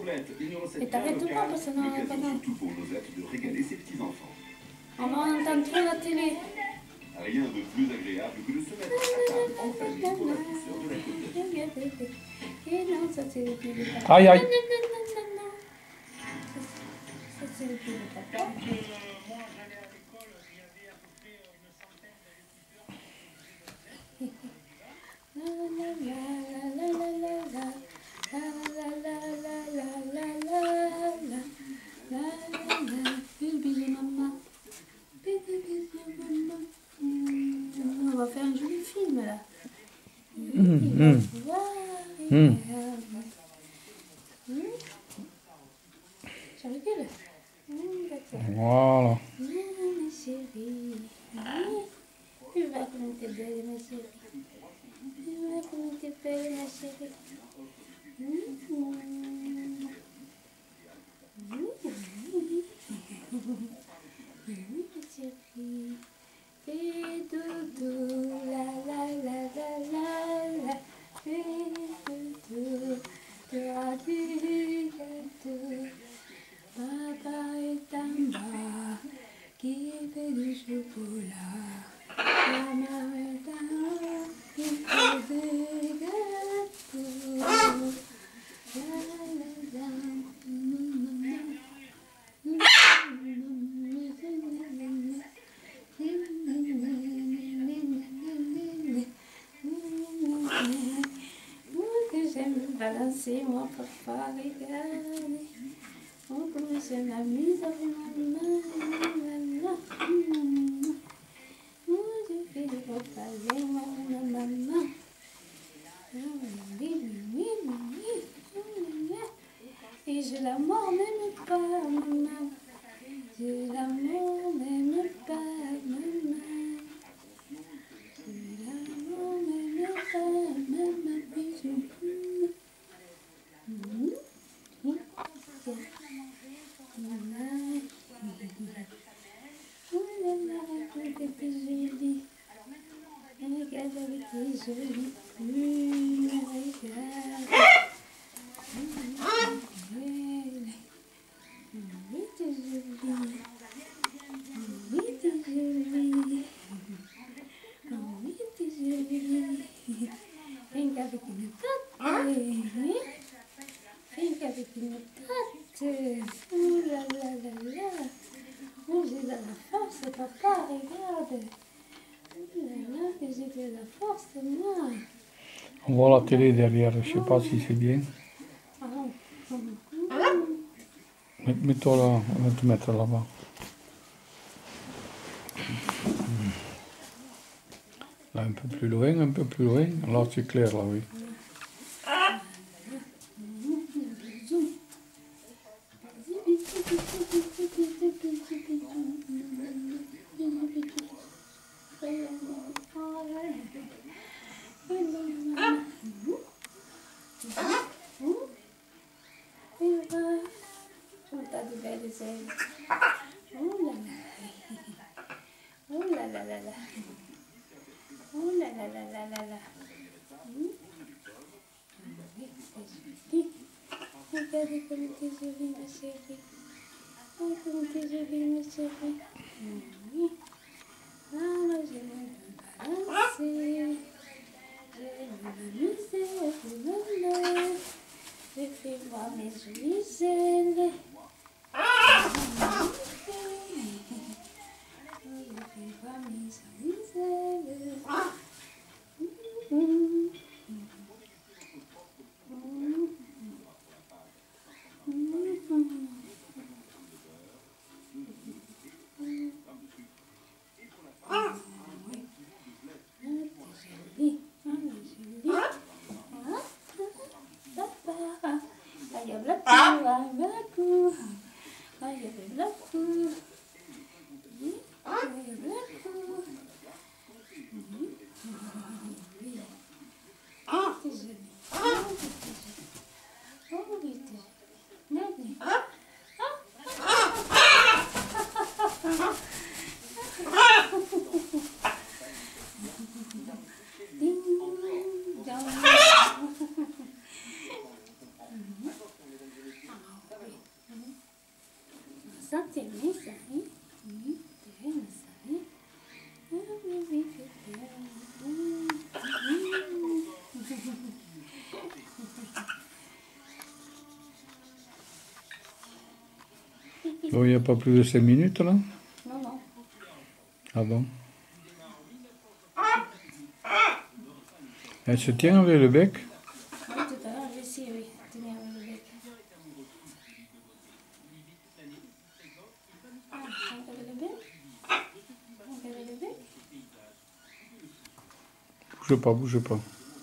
Et t'arrêtes pas parce que non, pas non. Surtout pour Nosette de régaler ses petits-enfants. On entend trop la télé. Rien de plus agréable que de se mettre à table en famille pour la douceur de la côte. Et non, ça c'est le pied de papa. Aïe, aïe. Ça c'est le pied de papa. Moi, j'allais à l'école, il y avait à peu près une centaine d'étudiants. La la la la la la la. La la la la la la la la. La la la. Bisous maman. Bisous maman. On va faire un joli film là. Ça rigole. D'accord. Voilà. Ma chérie. Tu vois comment t'es belle ma chérie. Tu vois comment t'es belle ma chérie. Ma chérie. Et doudou, la la la la la la. Et doudou, du gâteau. Papa est un bas qui fait du chocolat. Maman est un bas qui fait des gâteaux. La la la. J'aime balancer mon papa, regardez. Oh, comme je m'amuse avec maman. Oh, je fais le papa avec maman. Et je la mords même pas, maman. Je la mords même pas, maman. Je la mords même pas, maman. Bisous. Regarde avec tes jolies plumes, regarde. Oui, t'es jolie. Oui, t'es jolie. Oui, t'es jolie. Regarde avec une tête. Regarde avec une tête. Oh là là là là. Oh, j'ai de la force, papa, regarde. Oh là là, que j'ai de la force, moi. On voit la télé derrière, je sais pas si c'est bien. Mets-toi là, on va te mettre là-bas. Là, un peu plus loin, un peu plus loin. Là, c'est clair, là, oui. T'as de belles ailes. Oh là là. Oh là là là là. Oh là là là là là là. Regardez comme t'es jolie, ma chérie. Oh, comme t'es jolie, ma chérie. Oui. Alors, j'aime balancer. J'aime m'amuser avec maman. Je fais voir mes jolies ailes. sentir mensagem. Tem mensagem. Bon, il n'y a pas plus de 5 minutes là? Non, non. Ah bon? Elle se tient avec le bec? Oui, tout à l'heure, j'ai essayé, oui. Tenir avec le bec. Ah, on avait le bec? On avait le bec? Bouge pas, bouge pas.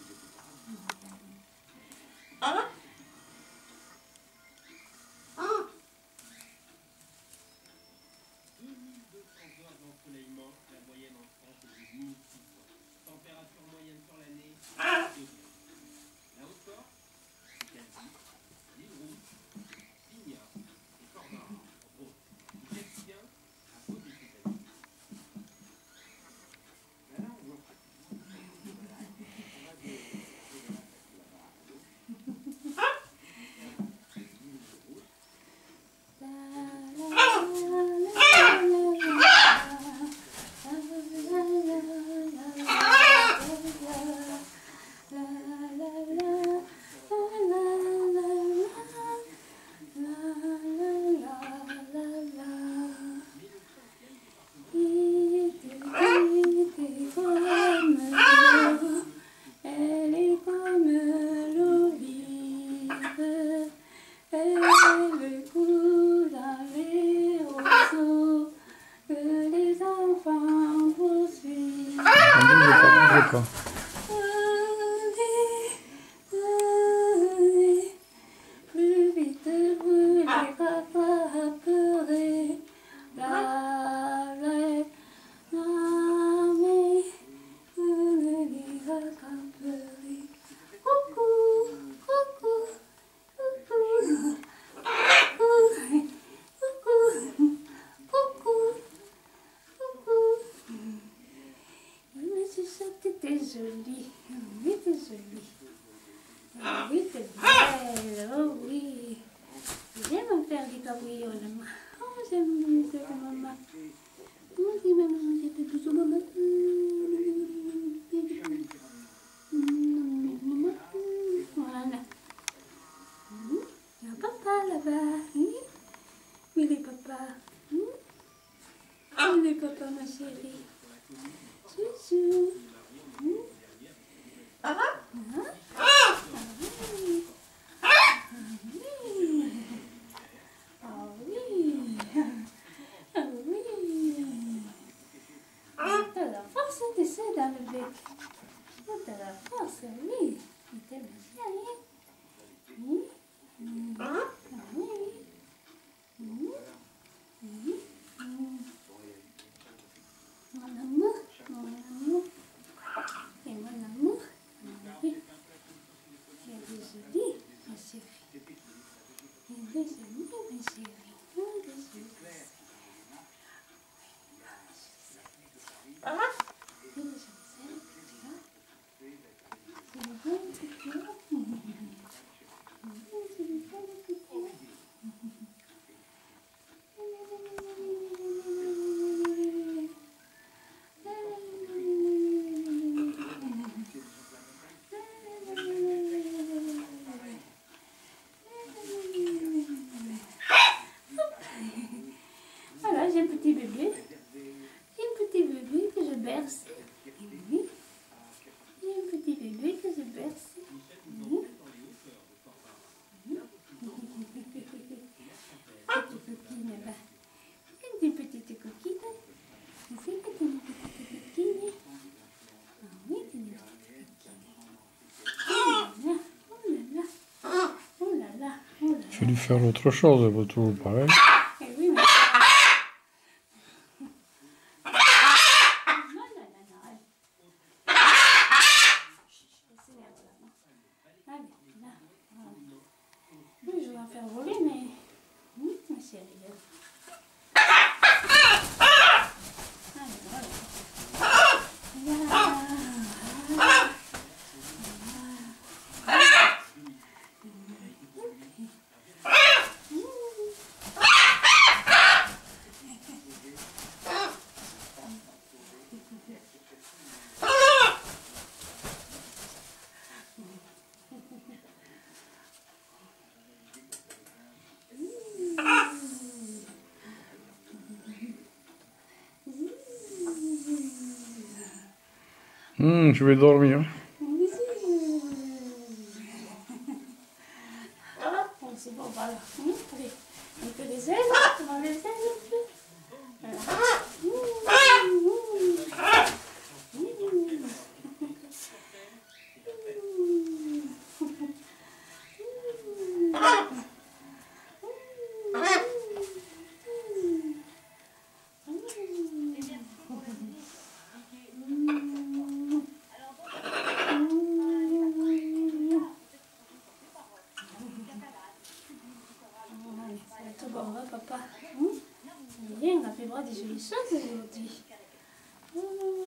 Bouge pas. Plus vite brûler, papa a pleuré. La vraie mamie ne dira qu'à pleurer. Coucou, coucou, coucou, coucou, coucou, coucou. Il me chuchote, t'es jolie, oui t'es jolie. Oui, t'es belle, oh oui. J'aime faire des cabrioles. Oh, j'aime faire maman. Oh, oui, maman, j'ai fait bisous, maman. Voilà. Il y a papa là-bas. Oui, il est papa. Il est papa, ma chérie. Chouchou. Ah oui. T'as la force, tu sais, dans le bec. T'as la force, oui. T'es bien, oui. Mon amour, mon amour. Et mon amour. Oui. Elle est jolie, ma chérie. Elle est jolie, ma chérie. Elle est jolie. Voilà, j'ai un petit bébé. J'ai un petit bébé que je berce. Oui. J'ai un petit bébé que je berce. Oui. Petite coquine là. Une petite coquine. C'est une petite coquine. Ah oui, c'est une petite coquine. Oh là là. Oh là là. Oh là là. Je vais lui faire autre chose, elle va toujours pareil. Eh oui, mais... Non, non, non, non. Elle s'énerve là. Allez, là. Voilà. Oui, je vais en faire voler, mais... ma chérie. Allez, voilà. Là. Je vais dormir. Voilà, bon, c'est bon, voilà. Allez, un peu les ailes, on va les ailes un peu. Voilà. Ça va être bon, hein, papa. On a fait droit des jolies choses aujourd'hui.